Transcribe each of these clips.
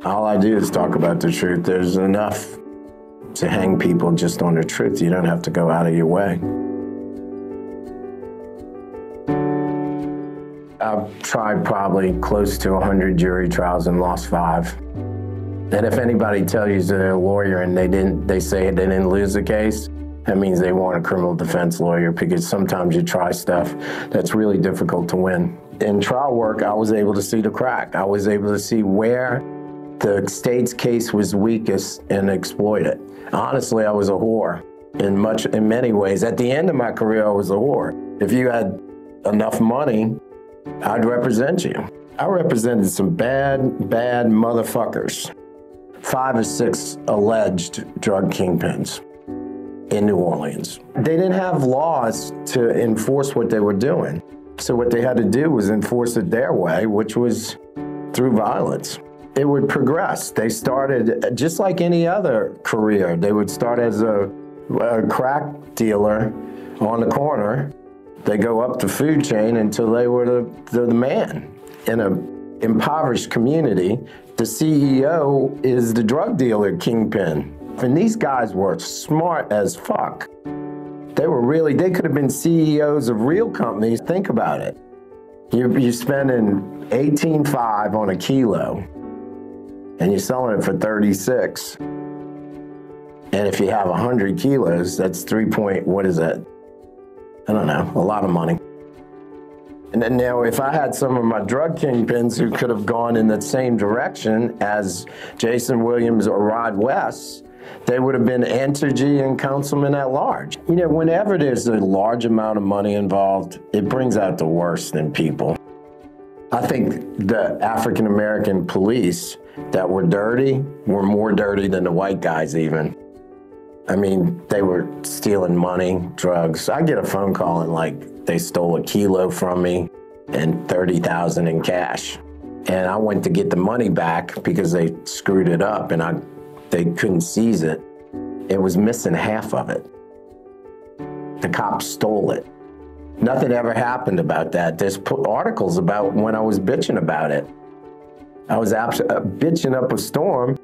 All I do is talk about the truth. There's enough to hang people just on the truth. You don't have to go out of your way. I've tried probably close to 100 jury trials and lost 5. And if anybody tells you they're a lawyer and they say they didn't lose the case, that means they weren't a criminal defense lawyer, because sometimes you try stuff that's really difficult to win. In trial work, I was able to see the crack. I was able to see where the state's case was weakest and exploit it. Honestly, I was a whore in many ways. At the end of my career, I was a whore. If you had enough money, I'd represent you. I represented some bad motherfuckers. 5 or 6 alleged drug kingpins in New Orleans. They didn't have laws to enforce what they were doing. So what they had to do was enforce it their way, which was through violence. It would progress. They started, just like any other career, they would start as a crack dealer on the corner. They go up the food chain until they were the man. In an impoverished community, the CEO is the drug dealer kingpin. And these guys were smart as fuck. They could have been CEOs of real companies. Think about it. You're spending $18.5 on a kilo, and you're selling it for $36. And if you have 100 kilos, that's what is that? I don't know, a lot of money. And then now, if I had some of my drug kingpins who could have gone in the same direction as Jason Williams or Rod West, they would have been Entergy and councilman at large. You know, whenever there's a large amount of money involved, it brings out the worst in people. I think the African-American police that were dirty were more dirty than the white guys even. I mean, they were stealing money, drugs. I get a phone call and like they stole a kilo from me and $30,000 in cash. And I went to get the money back because they screwed it up and they couldn't seize it. It was missing half of it. The cops stole it. Nothing ever happened about that. There's articles about when I was bitching about it. I was bitching up a storm.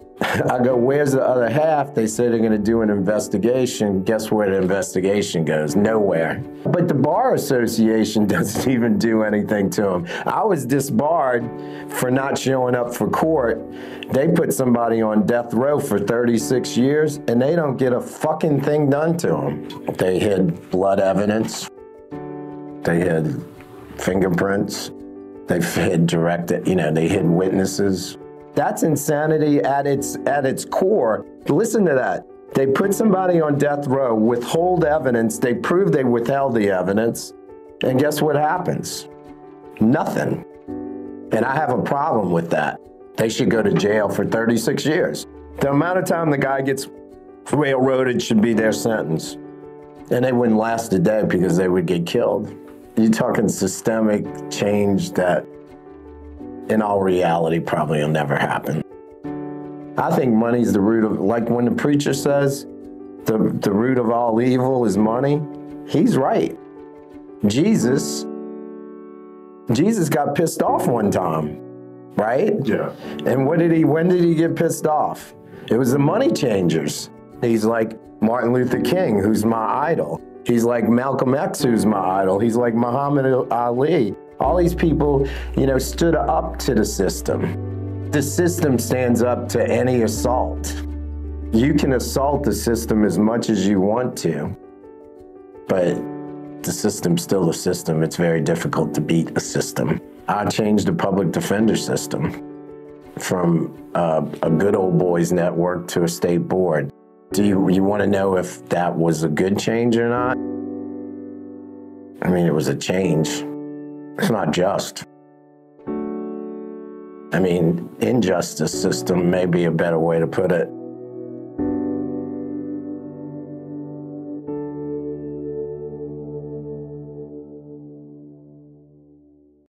I go, where's the other half? They say they're gonna do an investigation. Guess where the investigation goes? Nowhere. But the Bar Association doesn't even do anything to them. I was disbarred for not showing up for court. They put somebody on death row for 36 years and they don't get a fucking thing done to them. They hid blood evidence. They hid fingerprints. They hid they hid witnesses. That's insanity at its core. Listen to that. They put somebody on death row, withhold evidence, they prove they withheld the evidence, and guess what happens? Nothing. And I have a problem with that. They should go to jail for 36 years. The amount of time the guy gets railroaded should be their sentence. And they wouldn't last a day because they would get killed. You're talking systemic change that in all reality probably will never happen. I think money's the root of, like when the preacher says the root of all evil is money, he's right. Jesus got pissed off one time, right? Yeah. And when did he get pissed off? It was the money changers. He's like Martin Luther King, who's my idol. He's like Malcolm X, who's my idol. He's like Muhammad Ali. All these people, stood up to the system. The system stands up to any assault. You can assault the system as much as you want to, but the system's still a system. It's very difficult to beat a system. I changed the public defender system from a good old boys network to a state board. Do you want to know if that was a good change or not? I mean, it was a change. It's not just. I mean, injustice system may be a better way to put it.